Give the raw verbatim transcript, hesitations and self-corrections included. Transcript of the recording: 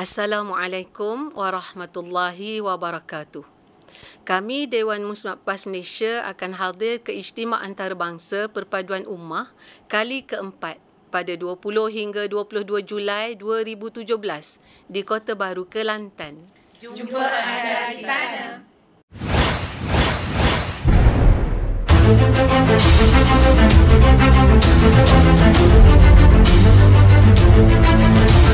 Assalamualaikum warahmatullahi wabarakatuh. Kami Dewan Muslimat PAS Malaysia akan hadir ke Istimewa Antarabangsa Perpaduan Ummah kali keempat pada dua puluh hingga dua puluh dua Julai dua ribu tujuh belas di Kota Baru, Kelantan. Jumpa anda di sana.